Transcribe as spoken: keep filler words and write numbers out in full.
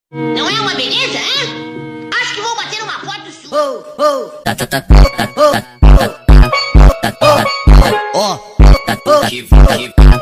Não é uma beleza, hein? Acho que vou bater uma foto sua. Oh, oh, Tá, tá, tá, tá, tá, tá, tá, tá, tá, tá, oh, tá, oh, que, que,